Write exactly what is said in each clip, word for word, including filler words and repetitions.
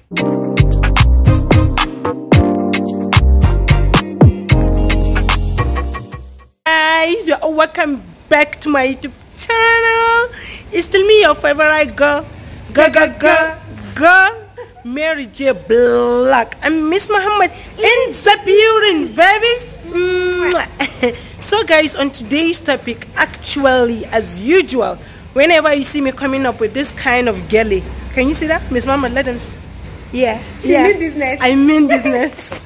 Guys, you're welcome back to my YouTube channel. It's still me, your favorite girl, girl, girl, girl, girl, Mary J. Black. I'm Miss Muhammad in the building, babies. So guys, on today's topic, actually as usual, whenever you see me coming up with this kind of girly, can you see that, Miss Muhammad? Let them see. Yeah, she yeah. mean business. I mean business.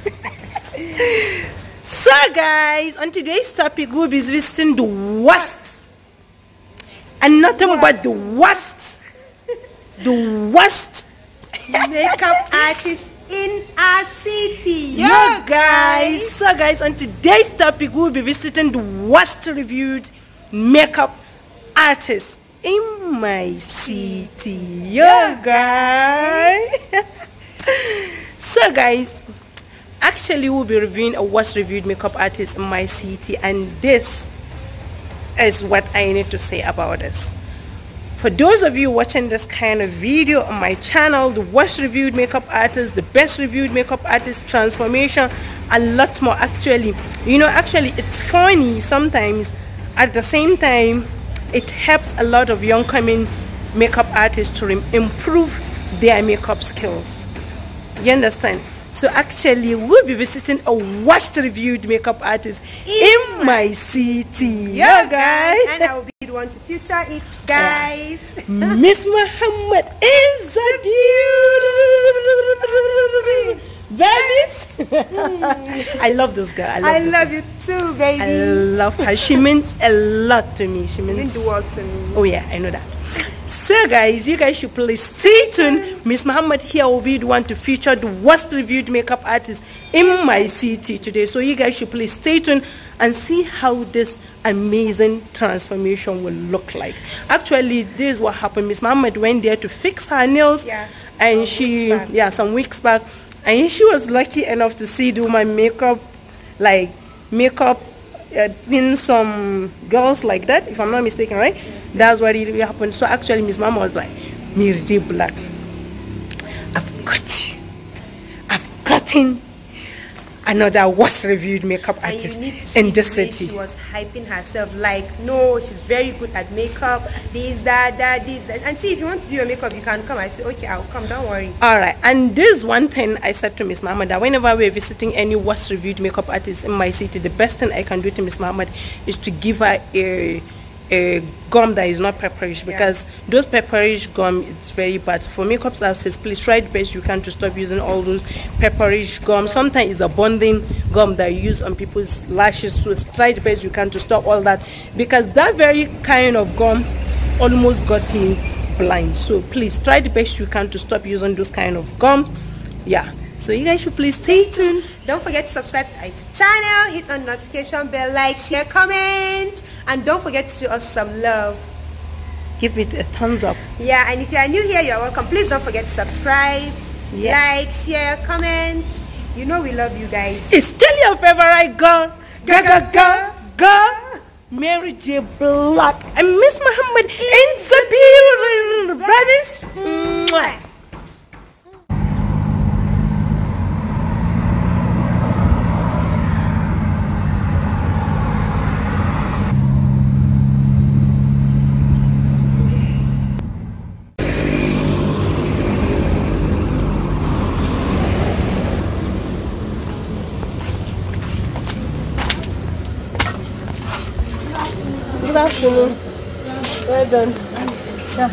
So guys, on today's topic, we'll be visiting the worst, and nothing worst. but the worst, the worst makeup artists in our city. Yeah, guys. So guys, on today's topic, we'll be visiting the worst reviewed makeup artists in my city. Yeah, guys. So guys, actually we'll be reviewing a worst reviewed makeup artist in my city, and this is what I need to say about this. For those of you watching this kind of video on my channel, the worst reviewed makeup artist, the best reviewed makeup artist, transformation, a lot more. Actually, you know, actually it's funny sometimes. At the same time, it helps a lot of young coming makeup artists to improve their makeup skills. You understand? So actually we'll be visiting a worst reviewed makeup artist in, in my city. Yeah, guys. And I will be the one to feature it, guys. Yeah. Miss Muhammad is a beauty. Babies. I love this girl. I love, I this love girl. you too, baby. I love her. She means a lot to me. She means, means the world to me. Oh yeah, I know that. So guys, you guys should please stay tuned. Miss Muhammad here will be the one to feature the worst reviewed makeup artist in my city today. So you guys should please stay tuned and see how this amazing transformation will look like. Actually, this is what happened. Miss Muhammad went there to fix her nails, yes, and she yeah some weeks back, and she was lucky enough to see do my makeup, like makeup uh, in some girls like that, if I'm not mistaken, right? Yes. That's what really happened. So actually Miss Mama was like, Mary J. Black, I've got you. I've gotten another worst reviewed makeup artist in this city. She was hyping herself like, no, she's very good at makeup, this, that, that, this, that. Auntie, if you want to do your makeup, you can come. I said, okay, I'll come, don't worry. Alright, and this one thing I said to Miss Muhammad, that whenever we're visiting any worst reviewed makeup artist in my city, the best thing I can do to Miss Muhammad is to give her a a gum that is not pepperish, because yeah. those pepperish gum, it's very bad for makeup artists. Please try the best you can to stop using all those pepperish gum. Sometimes it's a bonding gum that you use on people's lashes, so try the best you can to stop all that, because that very kind of gum almost got me blind. So please try the best you can to stop using those kind of gums. Yeah, so you guys should please stay tuned. Don't forget to subscribe to our YouTube channel, hit on the notification bell, like, share, comment, and don't forget to show us some love. Give it a thumbs up. Yeah, and if you are new here, you are welcome. Please don't forget to subscribe, yeah. like, share, comment. You know we love you guys. It's still your favorite girl, girl, girl, girl, girl, Mary J. Black, and Miss Muhammad in the building, brothers. Mwah. Good afternoon. Well done. Yeah.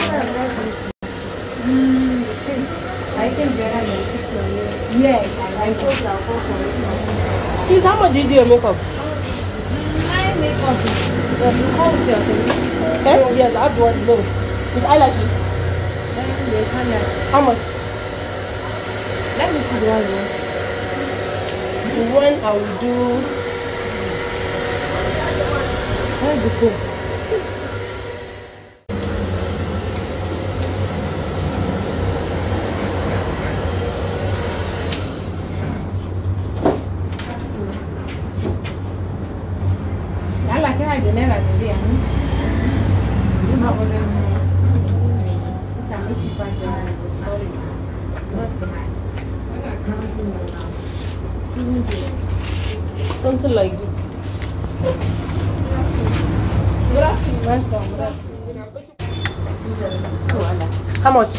Mm. I think there are yes, I like it. Please, how much do you do your makeup? My makeup is uh, how much? Eh? Yes, I have one low. With eyelashes? Yes, how much? Let me see the one. The one I will do. Where's the phone? I like it. I don't know. I don't know. Sorry. Something like this. How much?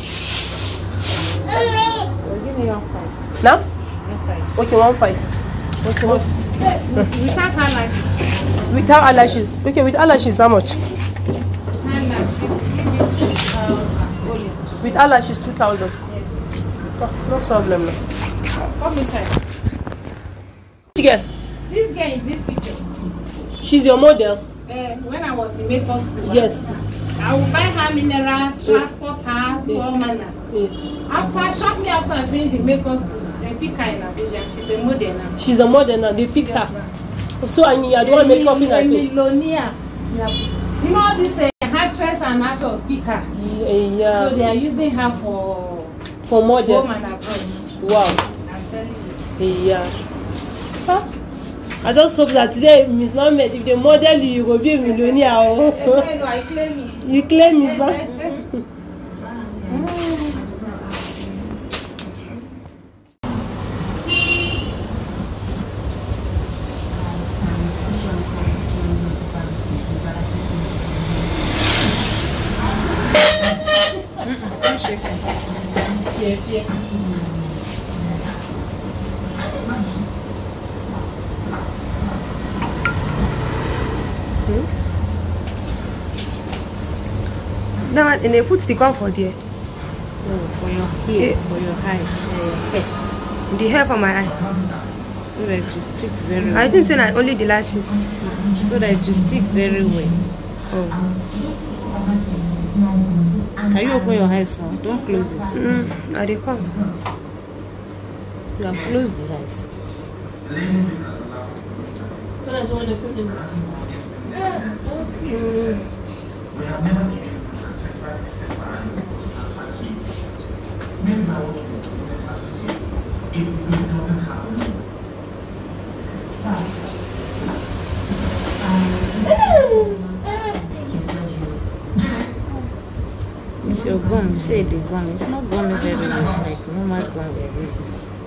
Give me one five. Now? One five. Okay, one five. Okay, what? Without eyelashes. Without eyelashes. Okay, with eyelashes, how much? Eyelashes. Give me two thousand. Only. With eyelashes, two thousand. Yes. No problem. No. Come inside. Which girl? This girl in this picture. She's your model. Uh, when I was in makeup school. Yes. I will buy her mineral, transport her, do all manner. Yeah. After, shortly after I finished the makeup school, they pick her in Abuja. She's a model now. She's a model now. They picked Yes, her. So and you are the one make up in her A face. millionaire. You know this uh, actress and actors pick her. Yeah. So they are using her for For model. home and abroad. Wow. I'm telling you. Yeah. Huh? I just hope that today, Miss Mohammed, if they model you, you will be a millionaire. Oh. No, I claim it. You claim it back. Yeah, yeah. Now, and they put the gun for there. Oh, for your hair, Yeah. for your eyes, for your hair. The hair for my eye. So that it stick very I well. think say that only the lashes. So that it stick very well. Oh. Can you open your eyes more? Don't close it. Mm, are they come? You have closed the eyes. It's your gum. You say the gum. It's not gum very well, like normal gum like this.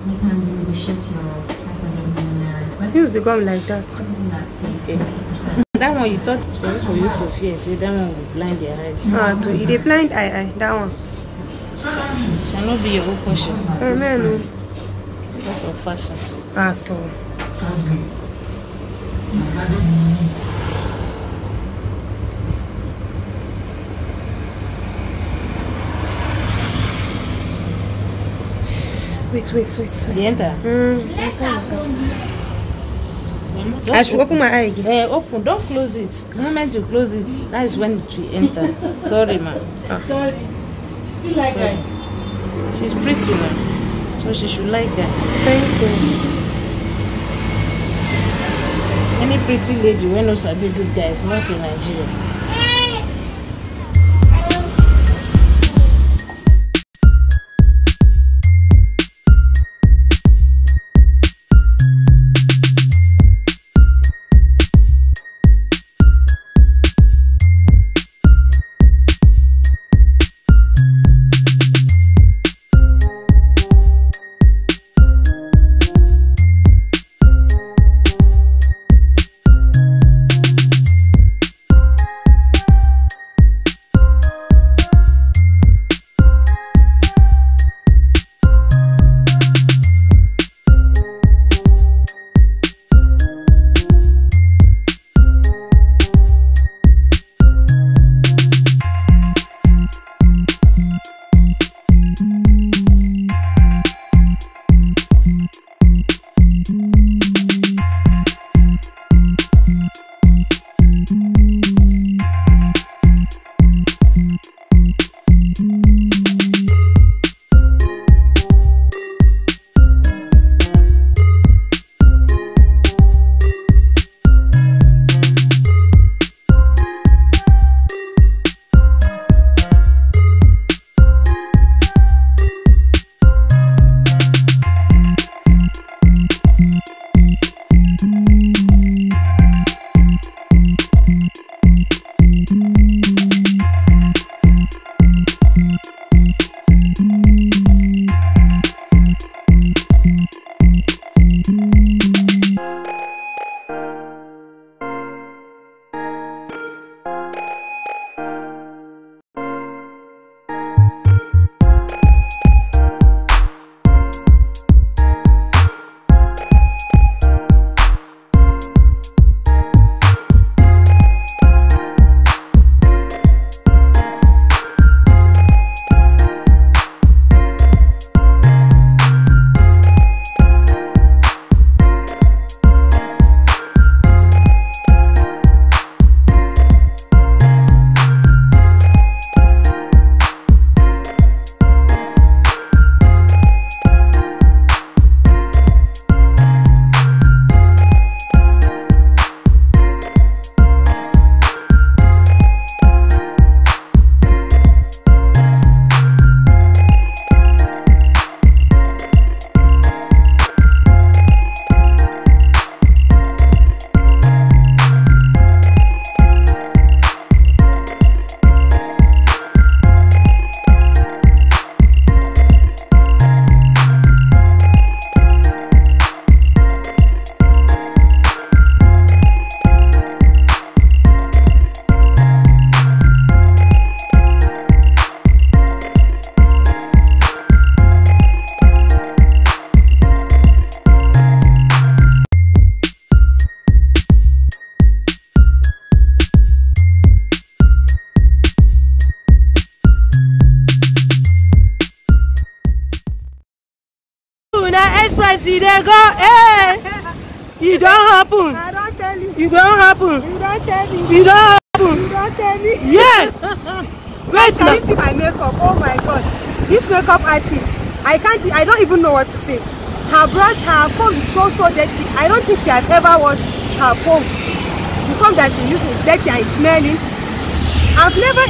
Use the gum like that. Okay. That one you thought some people used to fear, say that one will blind their eyes. Ah, to the blind eye, eye, that one. Shall not be your own question. Amen. Because of fashion. At all. Wait, wait, wait, wait. You enter? Mm. Don't I should open my eye again. Eh, open. Don't close it. The moment you close it, that is when it will enter. Sorry, ma. Sorry. She do like that. She's pretty, ma. So she should like that. Thank you. Any pretty lady when no sabi good guy is not in Nigeria. express you dey go. Hey, you don't happen. I don't tell you. You don't happen. You don't tell me. You don't happen. You don't tell me. Yeah. Wait Can now. you see my makeup? Oh my god. This makeup artist, I can't, I don't even know what to say. Her brush, her foam is so, so dirty. I don't think she has ever washed her foam. The foam that she uses is dirty and it's smelling. I've never,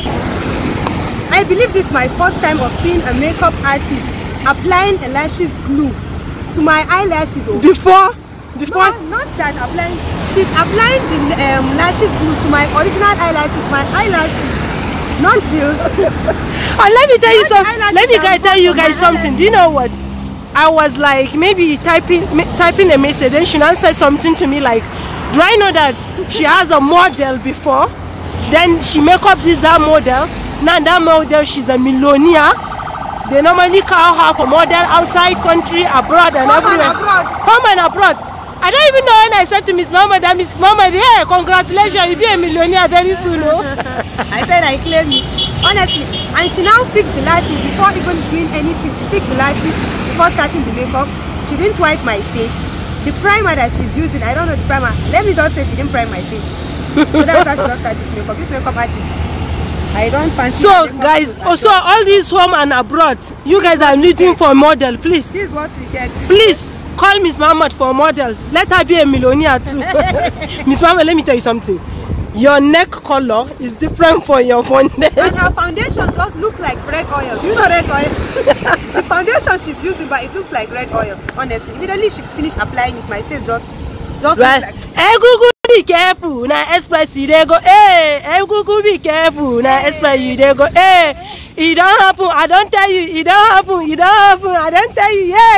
I believe this is my first time of seeing a makeup artist applying a lashes glue to my eyelashes. Oh. Before, before. No, not that applying. She's applying the um, lashes glue to my original eyelashes, my eyelashes. Not still. Oh, let me tell you something. Let me guys tell you guys something. Do you know what? I was like maybe typing typing a message, then she answered something to me like, do I know that she has a model before? Then she make up this that model. Now that model, she's a millionaire. They normally call her for model outside country, abroad and Home everywhere. and abroad. Home and abroad. I don't even know when I said to Miss Mama that Miss Mama, yeah, congratulations, you'll be a millionaire very soon. Oh? I said I claim it, honestly. And she now fixed the lashes before even doing anything. She fixed the lashes before starting the makeup. She didn't wipe my face. The primer that she's using, I don't know the primer. Let me just say she didn't prime my face. So that's how she just started this makeup. This makeup artist, I don't fancy. So guys, also all these home and abroad, you guys are looking for a model, please. This is what we get. Please. Call Miss Muhammad for a model. Let her be a millionaire too. Miss Muhammad, let me tell you something. Your neck color is different for your foundation. And her foundation just looks like red oil. You know red oil? The foundation she's using, but it looks like red oil. Honestly, immediately she finished applying it, my face just, just well, like. Hey, Google, be careful. Now, express you they go. Hey, hey, Google, be careful. Now, express you they go. Hey. It don't happen. I don't tell you. It don't happen. It don't happen. I don't tell you. Yeah,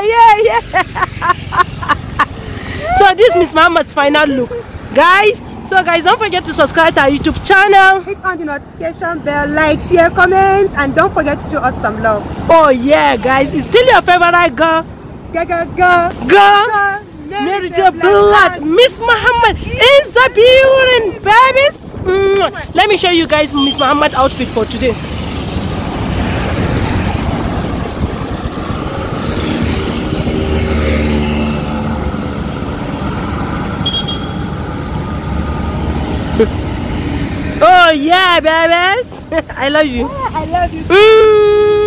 yeah, yeah. So this Miss Muhammad's final look, guys. So guys, don't forget to subscribe to our YouTube channel. Hit on the notification bell, like, share, comment, and don't forget to show us some love. Oh yeah, guys. It's still your favorite girl. Go, go, go. Girl. Mary J. Blood. Miss Muhammad in the building, babies. Mm. Let me show you guys Miss Muhammad outfit for today. Oh yeah, babies. I love you. Yeah, I love you. Mm.